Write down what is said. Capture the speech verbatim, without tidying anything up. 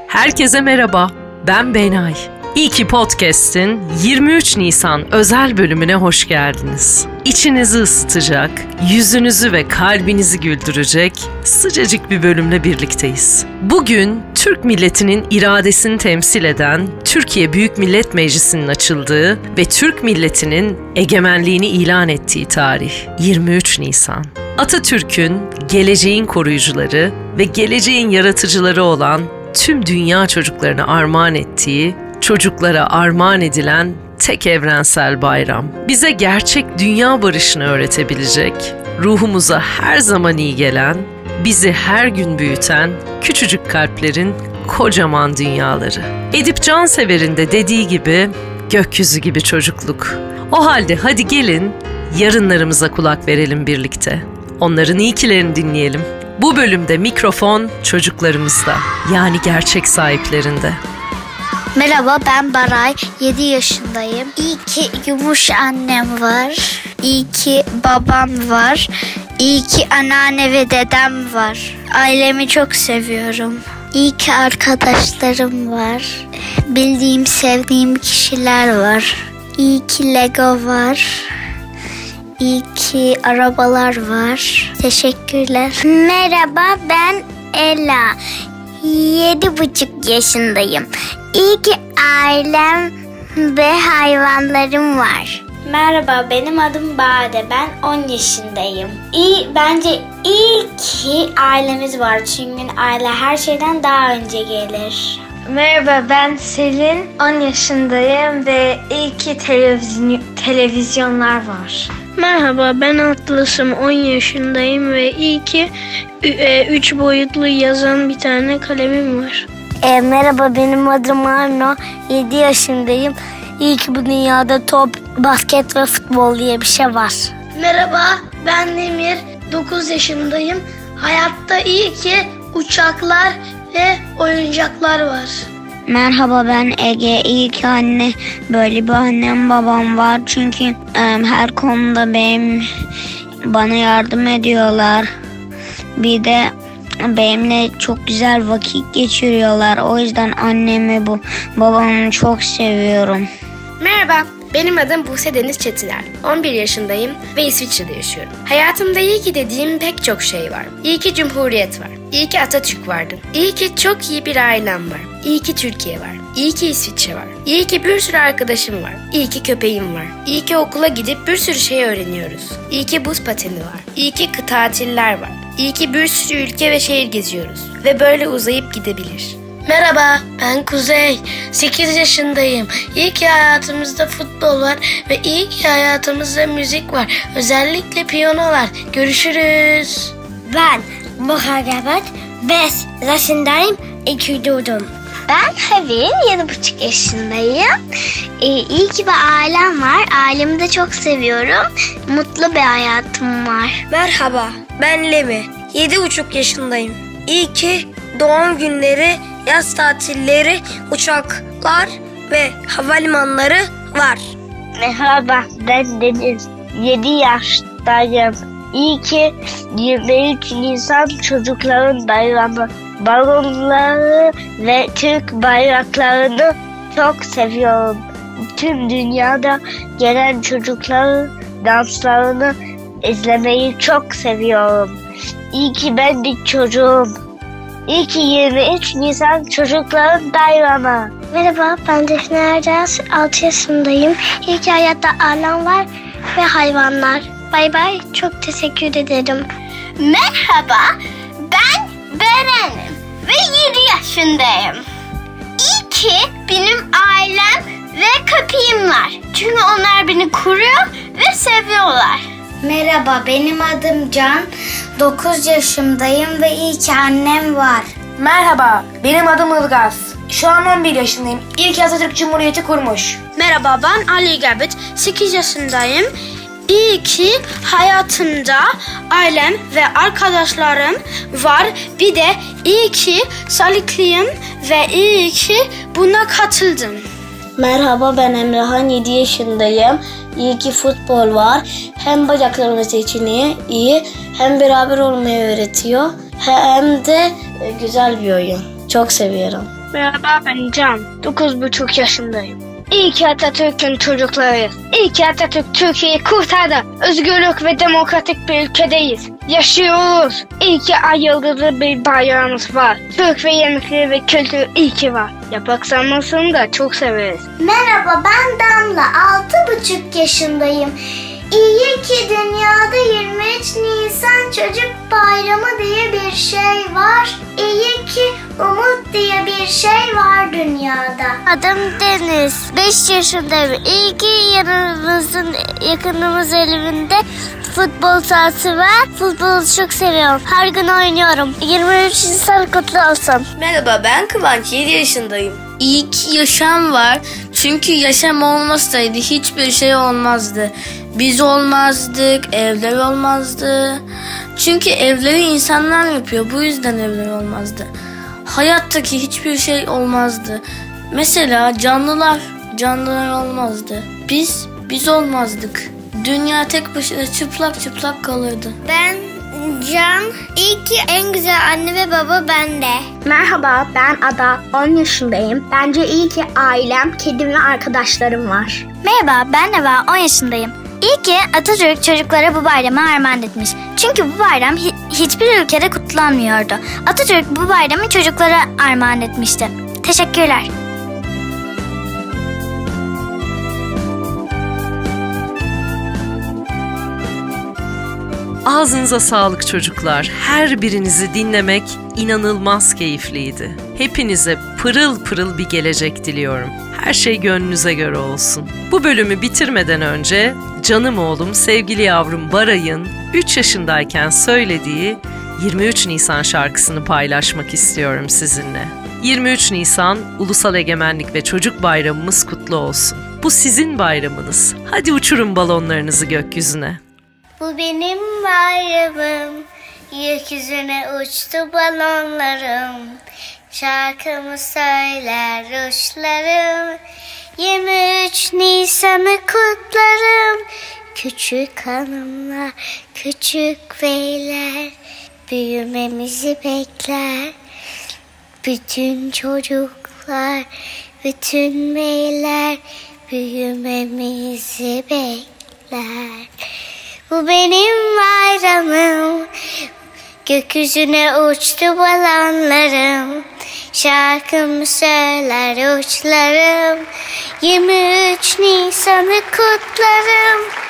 Herkese merhaba, ben Benay. İyi ki Podcast'in yirmi üç Nisan özel bölümüne hoş geldiniz. İçinizi ısıtacak, yüzünüzü ve kalbinizi güldürecek sıcacık bir bölümle birlikteyiz. Bugün Türk milletinin iradesini temsil eden Türkiye Büyük Millet Meclisi'nin açıldığı ve Türk milletinin egemenliğini ilan ettiği tarih yirmi üç Nisan. Atatürk'ün geleceğin koruyucuları ve geleceğin yaratıcıları olan tüm dünya çocuklarına armağan ettiği, çocuklara armağan edilen tek evrensel bayram. Bize gerçek dünya barışını öğretebilecek, ruhumuza her zaman iyi gelen, bizi her gün büyüten küçücük kalplerin kocaman dünyaları. Edip Cansever'in de dediği gibi gökyüzü gibi çocukluk. O halde hadi gelin yarınlarımıza kulak verelim birlikte. Onların iyi kilerini dinleyelim. Bu bölümde mikrofon çocuklarımızda, yani gerçek sahiplerinde. Merhaba, ben Baray, yedi yaşındayım. İyi ki yumuş annem var. İyi ki babam var. İyi ki anneanne ve dedem var. Ailemi çok seviyorum. İyi ki arkadaşlarım var. Bildiğim, sevdiğim kişiler var. İyi ki Lego var. İyi ki arabalar var. Teşekkürler. Merhaba, ben Ela. Yedi buçuk yaşındayım. İyi ki ailem ve hayvanlarım var. Merhaba, benim adım Bade. Ben on yaşındayım. İyi, bence iyi ki ailemiz var. Çünkü aile her şeyden daha önce gelir. Merhaba, ben Selin. on yaşındayım ve iyi ki televizyon, televizyonlar var. Merhaba, ben Atlas'ım, on yaşındayım ve iyi ki üç boyutlu yazan bir tane kalemim var. E, merhaba, benim adım Arno, yedi yaşındayım. İyi ki bu dünyada top, basket ve futbol diye bir şey var. Merhaba, ben Demir, dokuz yaşındayım. Hayatta iyi ki uçaklar ve oyuncaklar var. Merhaba, ben Ege. İyi ki anne, böyle bir annem babam var. Çünkü e, her konuda benim bana yardım ediyorlar. Bir de benimle çok güzel vakit geçiriyorlar. O yüzden annemi bu babamı çok seviyorum. Merhaba, benim adım Buse Deniz Çetiner. on bir yaşındayım ve İsviçre'de yaşıyorum. Hayatımda iyi ki dediğim pek çok şey var. İyi ki Cumhuriyet var. İyi ki Atatürk vardı. İyi ki çok iyi bir ailem var. İyi ki Türkiye var. İyi ki İsviçre var. İyi ki bir sürü arkadaşım var. İyi ki köpeğim var. İyi ki okula gidip bir sürü şey öğreniyoruz. İyi ki buz pateni var. İyi ki tatiller var. İyi ki bir sürü ülke ve şehir geziyoruz. Ve böyle uzayıp gidebilir. Merhaba, ben Kuzey. sekiz yaşındayım. İyi ki hayatımızda futbol var ve iyi ki hayatımızda müzik var. Özellikle piyanolar. Görüşürüz. Ben Muharrem, beş yaşındayım. İyi ki doğdum. Ben Havin, yedi buçuk yaşındayım. Ee, iyi ki bir ailem var. Ailemi de çok seviyorum. Mutlu bir hayatım var. Merhaba, ben Lemi. yedi buçuk yaşındayım. İyi ki doğum günleri, yaz tatilleri, uçaklar ve havalimanları var. Merhaba, ben Deniz. yedi yaşındayım. İyi ki yirmi üç Nisan çocukların bayramı. Balonları ve Türk bayraklarını çok seviyorum. Tüm dünyada gelen çocukların danslarını izlemeyi çok seviyorum. İyi ki ben bir çocuğum. İyi ki yirmi üç Nisan çocukların bayramı. Merhaba, ben Defne Ercaz, altı yaşındayım. İyi ki hayatta ailem var ve hayvanlar. Bay bay, çok teşekkür ederim. Merhaba, ben Beren'im ve yedi yaşındayım. İyi ki benim ailem ve köpeğim var. Çünkü onlar beni koruyor ve seviyorlar. Merhaba, benim adım Can. dokuz yaşındayım ve iyi ki annem var. Merhaba, benim adım Ilgaz. Şu an on bir yaşındayım. İyi ki Atatürk Cumhuriyeti kurmuş. Merhaba, ben Ali Gabet, sekiz yaşındayım. İyi ki hayatımda ailem ve arkadaşlarım var. Bir de iyi ki sağlıklıyım ve iyi ki buna katıldım. Merhaba, ben Emrehan, yedi yaşındayım. İyi ki futbol var. Hem bacaklarımız için iyi, iyi hem beraber olmayı öğretiyor. Hem de güzel bir oyun. Çok seviyorum. Merhaba, ben Can. dokuz buçuk yaşındayım. İyi ki Atatürk'ün çocuklarıyız. İyi ki Atatürk Türkiye'yi kurtardı. Özgürlük ve demokratik bir ülkedeyiz. Yaşıyoruz. İyi ki ay yıldızlı bir bayrağımız var. Türk ve yemekleri ve kültür iyi ki var. Yaprak sarmasını da çok severiz. Merhaba, ben Damla. altı buçuk yaşındayım. İyi ki dünyada yirmi üç Nisan Çocuk Bayramı diye bir şey var. İyi ki umut diye bir şey var dünyada. Adım Deniz. beş yaşındayım. İyi ki yanımızın, yakınımız evinde futbol sahası var. Futbolu çok seviyorum. Her gün oynuyorum. yirmi üç Nisan kutlu olsun. Merhaba, ben Kıvanç. yedi yaşındayım. İyi ki yaşam var. Çünkü yaşam olmasaydı hiçbir şey olmazdı. Biz olmazdık, evler olmazdı. Çünkü evleri insanlar yapıyor. Bu yüzden evler olmazdı. Hayattaki hiçbir şey olmazdı. Mesela canlılar, canlılar olmazdı. Biz, biz olmazdık. Dünya tek başına çıplak çıplak kalırdı. Ben Can. İyi ki en güzel anne ve baba bende. Merhaba, ben Ada. on yaşındayım. Bence iyi ki ailem, kedim ve arkadaşlarım var. Merhaba, ben Neva. on yaşındayım. İyi ki Atatürk çocuklara bu bayramı armağan etmiş. Çünkü bu bayram hi- hiçbir ülkede kutlanmıyordu. Atatürk bu bayramı çocuklara armağan etmişti. Teşekkürler. Ağzınıza sağlık çocuklar. Her birinizi dinlemek inanılmaz keyifliydi. Hepinize pırıl pırıl bir gelecek diliyorum. Her şey gönlünüze göre olsun. Bu bölümü bitirmeden önce canım oğlum, sevgili yavrum Baray'ın üç yaşındayken söylediği yirmi üç Nisan şarkısını paylaşmak istiyorum sizinle. yirmi üç Nisan Ulusal Egemenlik ve Çocuk Bayramımız kutlu olsun. Bu sizin bayramınız. Hadi uçurun balonlarınızı gökyüzüne. Bu benim bayramım, gökyüzüne uçtu balonlarım. Şarkımı söyler uçlarım, yirmi üç Nisan'ı kutlarım. Küçük hanımlar, küçük beyler, büyümemizi bekler. Bütün çocuklar, bütün beyler, büyümemizi bekler. Bu benim bayramım, gökyüzüne uçtu balonlarım. Şarkımı söyler uçlarım, yirmi üç Nisan'ı kutlarım.